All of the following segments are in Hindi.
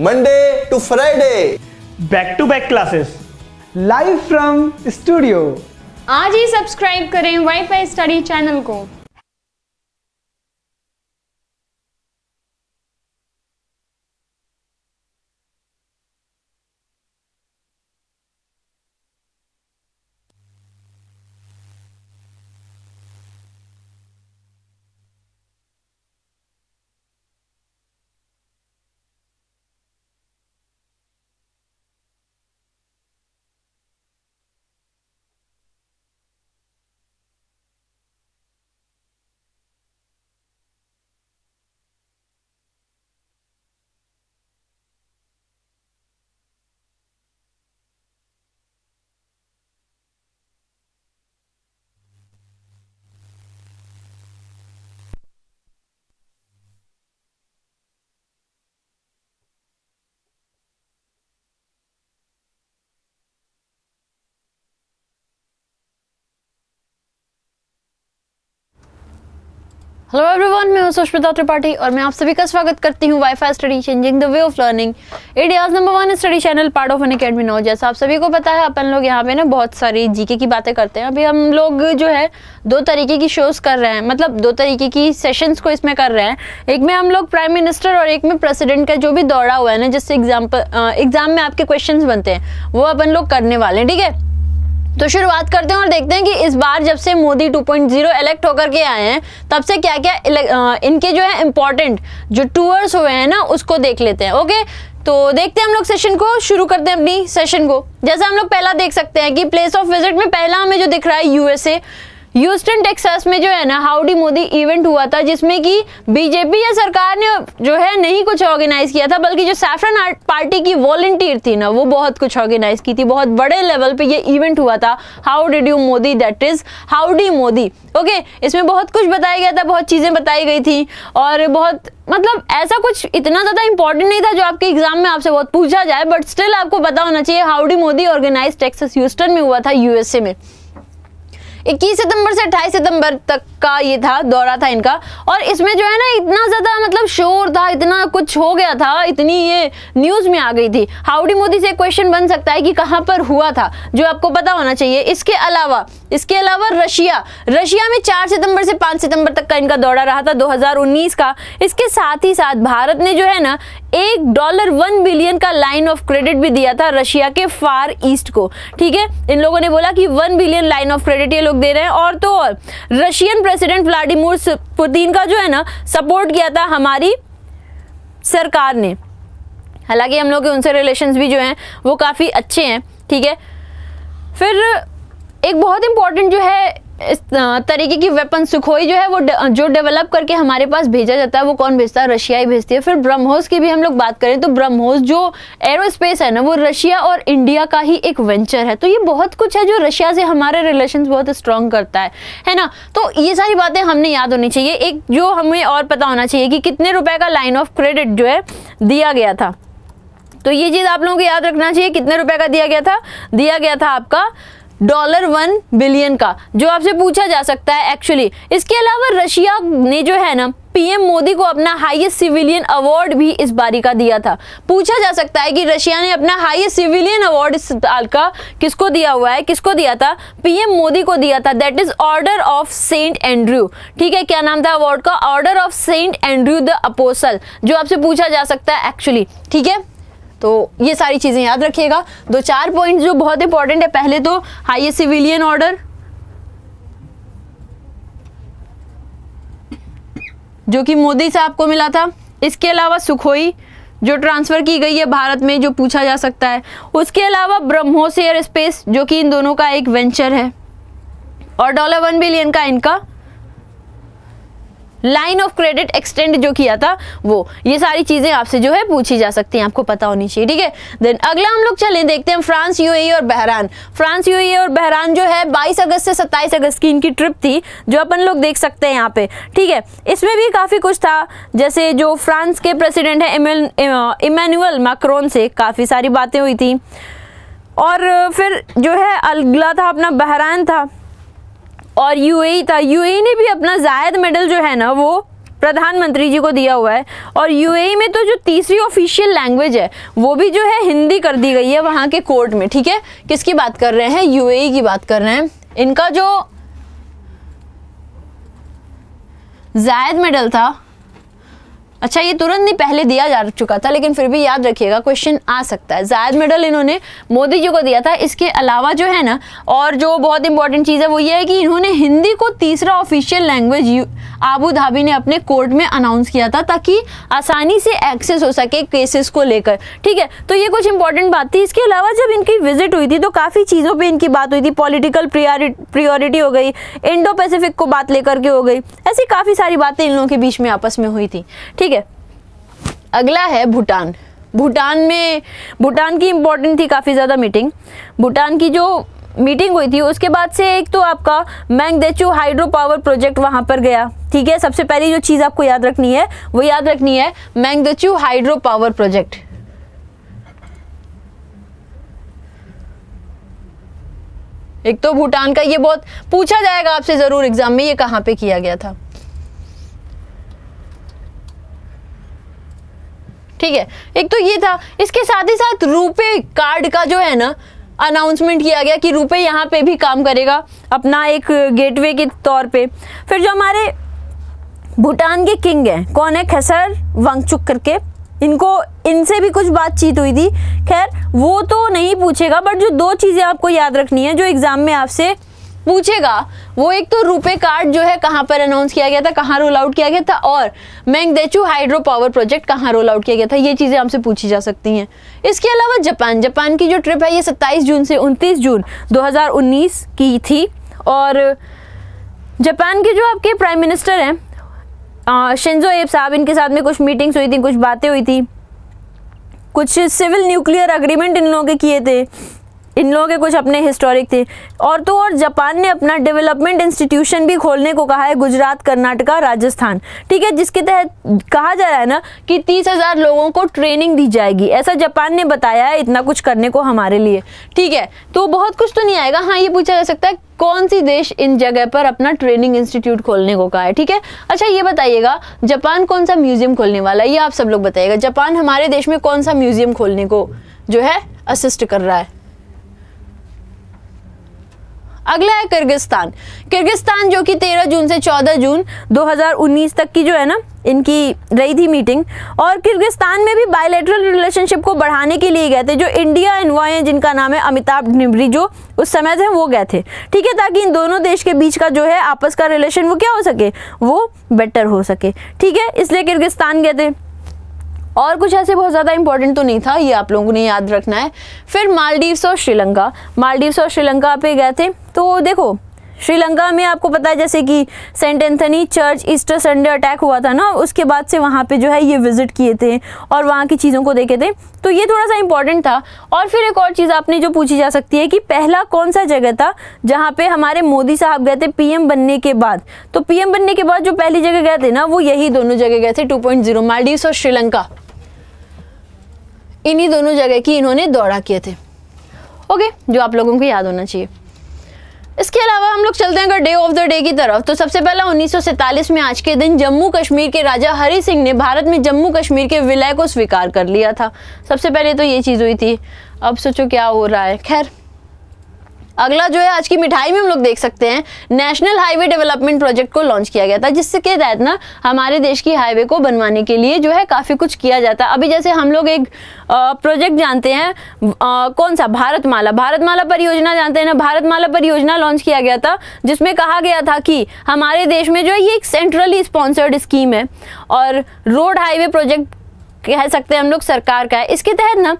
Monday to Friday. Back to back classes live from studio. आज ही सब्सक्राइब करें वाईफाई स्टडी चैनल को। हेलो एवरीवन, मैं हूं सुष्मिता त्रिपाठी और मैं आप सभी का स्वागत करती हूं WiFi study changing the way of learning, India's number 1 study channel, part of Unacademy now. जैसा आप सभी को पता है, अपन लोग यहाँ पे ना बहुत सारी जीके की बातें करते हैं। अभी हम लोग जो है 2 तरीके की शोज कर रहे हैं, मतलब 2 तरीके की सेशंस को इसमें कर रहे हैं। एक में हम लोग प्राइम मिनिस्टर और एक में प्रेसिडेंट का जो भी दौड़ा हुआ है ना, जिससे एग्जाम में आपके क्वेश्चन बनते हैं, वो अपन लोग करने वाले हैं। ठीक है, तो शुरुआत करते हैं और देखते हैं कि इस बार जब से मोदी 2.0 इलेक्ट होकर के आए हैं, तब से क्या क्या इनके जो है इंपॉर्टेंट जो टूर्स हुए हैं ना, उसको देख लेते हैं। ओके, तो देखते हैं हम लोग सेशन को, शुरू करते हैं अपनी सेशन को। जैसा हम लोग पहला देख सकते हैं कि प्लेस ऑफ विजिट में पहला हमें जो दिख रहा है यूएसए, ह्यूस्टन टेक्सास में जो है ना हाउडी मोदी इवेंट हुआ था, जिसमें कि बीजेपी या सरकार ने जो है नहीं कुछ ऑर्गेनाइज किया था, बल्कि जो सैफरन पार्टी की वॉलंटियर थी ना, वो बहुत कुछ ऑर्गेनाइज की थी। बहुत बड़े लेवल पे ये इवेंट हुआ था। How did you Modi, that is Howdy Modi. Okay, इसमें बहुत कुछ बताया गया था, बहुत चीजें बताई गई थी और बहुत मतलब ऐसा कुछ इतना ज्यादा इंपॉर्टेंट नहीं था जो आपके एग्जाम में आपसे बहुत पूछा जाए, बट स्टिल आपको पता होना चाहिए। Howdy Modi organise Texas Houston में हुआ था, यूएसए में। 21 सितंबर से 28 सितंबर तक का ये था, दौरा था इनका। और इसमें जो है ना इतना ज्यादा मतलब शोर था, इतना कुछ हो गया था, इतनी ये न्यूज में आ गई थी। हाउडी मोदी से क्वेश्चन बन सकता है कि कहां पर हुआ था, जो आपको पता होना चाहिए। इसके अलावा रशिया में 4 सितंबर से 5 सितंबर तक का इनका दौरा रहा था, 2019 का। इसके साथ ही साथ भारत ने जो है ना $1 बिलियन का लाइन ऑफ क्रेडिट भी दिया था रशिया के फार ईस्ट को। ठीक है, इन लोगों ने बोला कि 1 बिलियन लाइन ऑफ क्रेडिट ये लोग दे रहे हैं। और तो और रशियन प्रेसिडेंट व्लादिमीर पुतिन का जो है ना सपोर्ट किया था हमारी सरकार ने। हालांकि हम लोग के उनसे रिलेशंस भी जो हैं वो काफी अच्छे हैं। ठीक है, फिर एक बहुत इंपॉर्टेंट जो है इस तरीके की वेपन सुखोई जो है वो जो डेवलप करके हमारे पास भेजा जाता है, वो कौन भेजता है? रशिया ही भेजती है। फिर ब्रह्मोस की भी हम लोग बात करें तो ब्रह्मोस जो एरोस्पेस है ना, वो रशिया और इंडिया का ही एक वेंचर है। तो ये बहुत कुछ है जो रशिया से हमारे रिलेशंस बहुत स्ट्रांग करता है ना। तो ये सारी बातें हमने याद होनी चाहिए। एक जो हमें और पता होना चाहिए कि कितने रुपए का लाइन ऑफ क्रेडिट जो है दिया गया था। तो ये चीज आप लोगों को याद रखना चाहिए, कितने रुपए का दिया गया था आपका $1 बिलियन का, जो आपसे पूछा जा सकता है एक्चुअली। इसके अलावा रशिया ने जो है ना पीएम मोदी को अपना हाईएस्ट सिविलियन अवार्ड भी इस बारी का दिया था। पूछा जा सकता है कि रशिया ने अपना हाईएस्ट सिविलियन अवार्ड इस साल का किसको दिया हुआ है? किसको दिया था? पीएम मोदी को दिया था। That is order of Saint Andrew. ठीक है, क्या नाम था अवार्ड का? Order of Saint Andrew the apostle, जो आपसे पूछा जा सकता है एक्चुअली। ठीक है, तो ये सारी चीजें याद रखिएगा। 2-4 पॉइंट जो बहुत इंपॉर्टेंट है। पहले तो हाईएस्ट सिविलियन ऑर्डर जो कि मोदी साहब को मिला था। इसके अलावा सुखोई जो ट्रांसफर की गई है भारत में, जो पूछा जा सकता है। उसके अलावा ब्रह्मोस एयर स्पेस जो कि इन दोनों का एक वेंचर है। और $1 बिलियन का इनका लाइन ऑफ क्रेडिट एक्सटेंड जो किया था वो। ये सारी चीजें आपसे जो है पूछी जा सकती हैं, आपको पता होनी चाहिए। ठीक है, देन अगला हम लोग चलें, देखते हैं फ्रांस, यूएई और बहरान। फ्रांस, यूएई और बहरान जो है 22 अगस्त से 27 अगस्त की इनकी ट्रिप थी, जो अपन लोग देख सकते हैं यहाँ पे। ठीक है, इसमें भी काफी कुछ था, जैसे जो फ्रांस के प्रेसिडेंट है इमैनुअल मैक्रोन से काफी सारी बातें हुई थी। और फिर जो है अगला था अपना बहरान था और यूएई था। यूएई ने भी अपना जायद मेडल जो है ना वो प्रधानमंत्री जी को दिया हुआ है। और यूएई में तो जो तीसरी ऑफिशियल लैंग्वेज है वो भी जो है हिंदी कर दी गई है वहाँ के कोर्ट में। ठीक है, किसकी बात कर रहे हैं? यूएई की बात कर रहे हैं। इनका जो जायद मेडल था, अच्छा ये तुरंत नहीं, पहले दिया जा चुका था, लेकिन फिर भी याद रखिएगा क्वेश्चन आ सकता है। जायद मेडल इन्होंने मोदी जी को दिया था। इसके अलावा जो है ना, और जो बहुत इंपॉर्टेंट चीज़ है वो ये है कि इन्होंने हिंदी को तीसरा ऑफिशियल लैंग्वेज आबू धाबी ने अपने कोर्ट में अनाउंस किया था ताकि आसानी से एक्सेस हो सके केसेस को लेकर। ठीक है, तो ये कुछ इंपॉर्टेंट बात थी। इसके अलावा जब इनकी विजिट हुई थी तो काफ़ी चीज़ों पे इनकी बात हुई थी। पॉलिटिकल प्रियोरिटी हो गई, इंडो पैसिफिक को बात लेकर के हो गई, ऐसी काफ़ी सारी बातें इन लोगों के बीच में आपस में हुई थी। ठीक है, अगला है भूटान। भूटान की इंपॉर्टेंट थी काफ़ी ज़्यादा मीटिंग। भूटान की जो मीटिंग हुई थी उसके बाद से एक तो आपका मेंगदेचू हाइड्रो पावर प्रोजेक्ट वहां पर गया। ठीक है, सबसे पहली जो चीज़ आपको याद रखनी है वो याद रखनी है मेंगदेचू हाइड्रो पावर प्रोजेक्ट। एक तो भूटान का, ये बहुत पूछा जाएगा आपसे ज़रूर एग्जाम में, ये कहाँ पे किया गया था। ठीक है, एक तो ये था। इसके साथ ही साथ रुपे कार्ड का जो है ना अनाउंसमेंट किया गया कि रुपए यहाँ पे भी काम करेगा अपना एक गेटवे के तौर पे। फिर जो हमारे भूटान के किंग हैं, कौन है? खेसर वांगचुक करके, इनसे भी कुछ बातचीत हुई थी। खैर वो तो नहीं पूछेगा, बट जो दो चीज़ें आपको याद रखनी है जो एग्जाम में आपसे पूछेगा, वो एक तो रुपे कार्ड जो है कहाँ पर अनाउंस किया गया था, कहाँ रोल आउट किया गया था, और मेंगदेचू हाइड्रो पावर प्रोजेक्ट कहाँ रोल आउट किया गया था। ये चीज़ें हमसे पूछी जा सकती हैं। इसके अलावा जापान की जो ट्रिप है ये 27 जून से 29 जून 2019 की थी। और जापान के जो आपके प्राइम मिनिस्टर हैं शिंजो एब साहब, इनके साथ में कुछ मीटिंग्स हुई थी, कुछ बातें हुई थी, कुछ सिविल न्यूक्लियर अग्रीमेंट इन लोगों के किए थे। इन लोगों के कुछ अपने हिस्टोरिक थे। और तो और जापान ने अपना डेवलपमेंट इंस्टीट्यूशन भी खोलने को कहा है, गुजरात, कर्नाटका, राजस्थान। ठीक है, जिसके तहत कहा जा रहा है ना कि 30,000 लोगों को ट्रेनिंग दी जाएगी, ऐसा जापान ने बताया है, इतना कुछ करने को हमारे लिए। ठीक है, तो बहुत कुछ तो नहीं आएगा। हाँ, ये पूछा जा सकता है कौन सी देश इन जगह पर अपना ट्रेनिंग इंस्टीट्यूट खोलने को कहा है। ठीक है, अच्छा ये बताइएगा जापान कौन सा म्यूजियम खोलने वाला है, ये आप सब लोग बताइएगा। जापान हमारे देश में कौन सा म्यूजियम खोलने को जो है असिस्ट कर रहा है। अगला है किर्गिस्तान जो कि 13 जून से 14 जून 2019 तक की जो है ना इनकी रही थी मीटिंग। और किर्गिस्तान में भी बायलैटरल रिलेशनशिप को बढ़ाने के लिए गए थे। जो इंडिया एनवॉय हैं जिनका नाम है अमिताभ निमरी, जो उस समय थे वो गए थे। ठीक है, ताकि इन दोनों देश के बीच का जो है आपस का रिलेशन वो क्या हो सके, वो बेटर हो सके। ठीक है, इसलिए किर्गिस्तान गए थे। और कुछ ऐसे बहुत ज़्यादा इंपॉर्टेंट तो नहीं था, ये आप लोगों ने याद रखना है। फिर मालदीव्स और श्रीलंका पे गए थे। तो देखो श्रीलंका में आपको पता है जैसे कि Saint Anthony church Easter Sunday attack हुआ था ना, उसके बाद से वहाँ पे जो है ये विजिट किए थे और वहाँ की चीज़ों को देखे थे। तो ये थोड़ा सा इंपॉर्टेंट था। और फिर एक और चीज़ आपने जो पूछी जा सकती है कि पहला कौन सा जगह था जहाँ पे हमारे मोदी साहब गए थे पीएम बनने के बाद। तो पीएम बनने के बाद जो पहली जगह गए थे ना, वो यही दोनों जगह गए थे 2.0, मालदीव्स और श्रीलंका। इन्हीं दोनों जगह की इन्होंने दौरा किए थे। ओके, जो आप लोगों को याद होना चाहिए। इसके अलावा हम लोग चलते हैं अगर डे ऑफ द डे की तरफ, तो सबसे पहला 1947 में आज के दिन जम्मू कश्मीर के राजा हरि सिंह ने भारत में जम्मू कश्मीर के विलय को स्वीकार कर लिया था। सबसे पहले तो ये चीज़ हुई थी। अब सोचो क्या हो रहा है। खैर, अगला जो है आज की मिठाई में हम लोग देख सकते हैं नेशनल हाईवे डेवलपमेंट प्रोजेक्ट को लॉन्च किया गया था, जिसके तहत ना हमारे देश की हाईवे को बनवाने के लिए जो है काफ़ी कुछ किया जाता है। अभी जैसे हम लोग एक प्रोजेक्ट जानते हैं, कौन सा, भारतमाला परियोजना जानते हैं ना। भारतमाला परियोजना लॉन्च किया गया था, जिसमें कहा गया था कि हमारे देश में जो है ये एक सेंट्रली स्पॉन्सर्ड स्कीम है और रोड हाईवे प्रोजेक्ट कह सकते हैं हम लोग सरकार का है। इसके तहत ना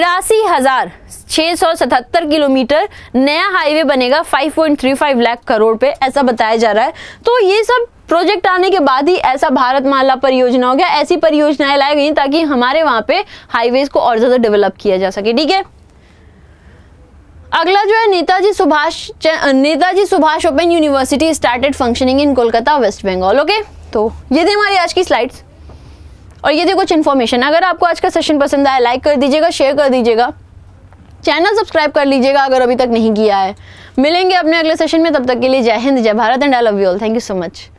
83,677 किलोमीटर नया हाईवे बनेगा 5.35 लाख करोड़ पे, ऐसा बताया जा रहा है। तो ये सब प्रोजेक्ट आने के बाद ही ऐसा भारतमाला परियोजना हो गया। ऐसी परियोजनाएं लाई गई ताकि हमारे वहाँ पे हाईवेज को और ज़्यादा डेवलप किया जा सके। ठीक है, अगला जो है Netaji Subhash open university started functioning in Kolkata, West Bengal. Okay, तो ये थी हमारी आज की स्लाइड्स और ये थी कुछ इन्फॉर्मेशन। अगर आपको आज का सेशन पसंद आया, लाइक कर दीजिएगा, शेयर कर दीजिएगा, चैनल सब्सक्राइब कर लीजिएगा अगर अभी तक नहीं किया है। मिलेंगे अपने अगले सेशन में, तब तक के लिए जय हिंद, जय Bharat and I love you all. Thank you so much.